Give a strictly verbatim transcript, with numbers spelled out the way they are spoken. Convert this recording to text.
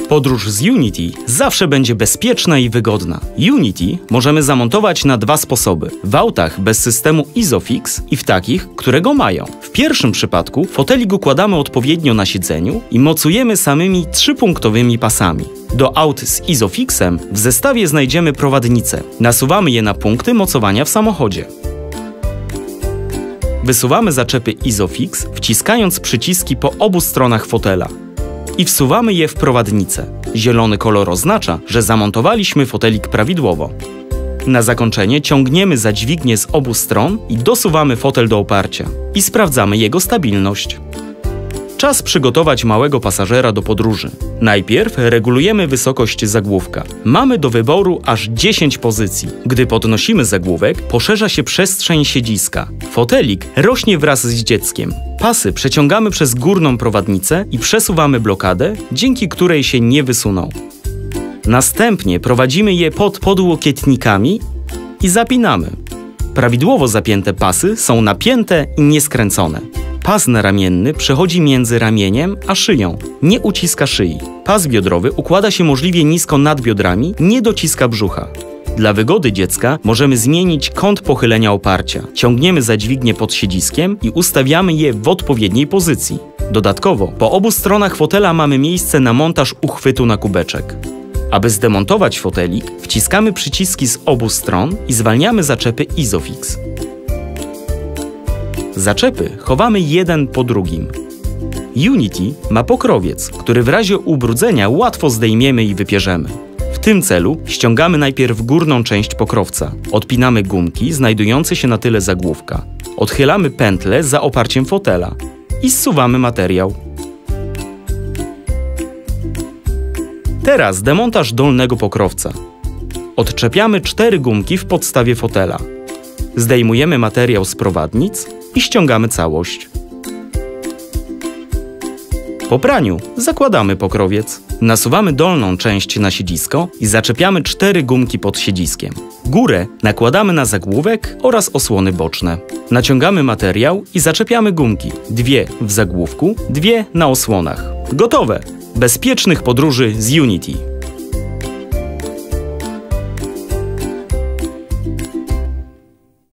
Podróż z Unity zawsze będzie bezpieczna i wygodna. Unity możemy zamontować na dwa sposoby. W autach bez systemu ISOFIX i w takich, które go mają. W pierwszym przypadku fotelik układamy odpowiednio na siedzeniu i mocujemy samymi trzypunktowymi pasami. Do aut z ISOFIXem w zestawie znajdziemy prowadnice. Nasuwamy je na punkty mocowania w samochodzie. Wysuwamy zaczepy ISOFIX, wciskając przyciski po obu stronach fotela. I wsuwamy je w prowadnicę. Zielony kolor oznacza, że zamontowaliśmy fotelik prawidłowo. Na zakończenie ciągniemy za dźwignię z obu stron i dosuwamy fotel do oparcia. I sprawdzamy jego stabilność. Czas przygotować małego pasażera do podróży. Najpierw regulujemy wysokość zagłówka. Mamy do wyboru aż dziesięć pozycji. Gdy podnosimy zagłówek, poszerza się przestrzeń siedziska. Fotelik rośnie wraz z dzieckiem. Pasy przeciągamy przez górną prowadnicę i przesuwamy blokadę, dzięki której się nie wysuną. Następnie prowadzimy je pod podłokietnikami i zapinamy. Prawidłowo zapięte pasy są napięte i nieskręcone. Pas naramienny przechodzi między ramieniem a szyją. Nie uciska szyi. Pas biodrowy układa się możliwie nisko nad biodrami, nie dociska brzucha. Dla wygody dziecka możemy zmienić kąt pochylenia oparcia. Ciągniemy za dźwignię pod siedziskiem i ustawiamy je w odpowiedniej pozycji. Dodatkowo, po obu stronach fotela mamy miejsce na montaż uchwytu na kubeczek. Aby zdemontować fotelik, wciskamy przyciski z obu stron i zwalniamy zaczepy ISOFIX. Zaczepy chowamy jeden po drugim. Unity ma pokrowiec, który w razie ubrudzenia łatwo zdejmiemy i wypierzemy. W tym celu ściągamy najpierw górną część pokrowca. Odpinamy gumki znajdujące się na tyle zagłówka. Odchylamy pętlę za oparciem fotela i zsuwamy materiał. Teraz demontaż dolnego pokrowca. Odczepiamy cztery gumki w podstawie fotela. Zdejmujemy materiał z prowadnic i ściągamy całość. Po praniu zakładamy pokrowiec. Nasuwamy dolną część na siedzisko i zaczepiamy cztery gumki pod siedziskiem. Górę nakładamy na zagłówek oraz osłony boczne. Naciągamy materiał i zaczepiamy gumki. Dwie w zagłówku, dwie na osłonach. Gotowe! Bezpiecznych podróży z Unity.